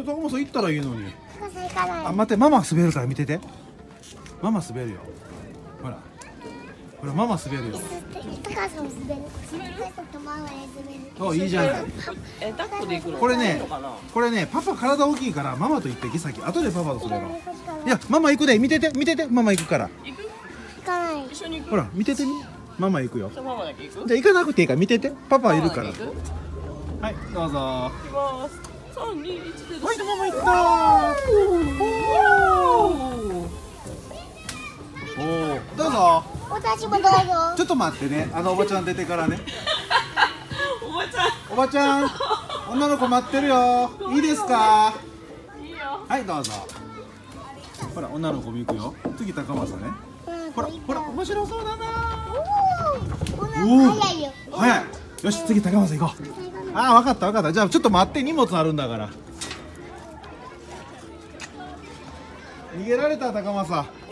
高松さん行ったらいいのに。 高さ行かない。 あ、待って、ママ滑るから見てて。ママ滑るよ。ほら。ほら、ママ滑るよ。 高さも滑る。滑る。とママで滑る。 そう、いいじゃない。 抱っこで行くの？ これね、パパ体大きいから、ママと行ってき先。後でパパと滑ろう。いや、ママ行くで、見てて、見てて、ママ行くから。 行く？ 行かない。 一緒に行く？ ほら、見ててみ。ママ行くよ。 じゃあママだけ行く？ じゃあ行かなくていいから見てて。パパいるから。 ママだけ行く？ はい、どうぞ。 行きます。3、2、1で。 はい、ママ行ったー。おお、どうぞ。 私もどうぞ。 ちょっと待ってね、おばちゃん出てからね。 おばちゃん。 おばちゃん、女の子待ってるよ。いいですか。 いいよ。 はい、どうぞ。ほら、女の子も行くよ。次高松ね。ほら、ほら、面白そうだな。 おお。早いよ。 早い。よし、次高松行こう。ああ、わかった、わかった。じゃあ、ちょっと待って、荷物あるんだから。逃げられた、高松さん。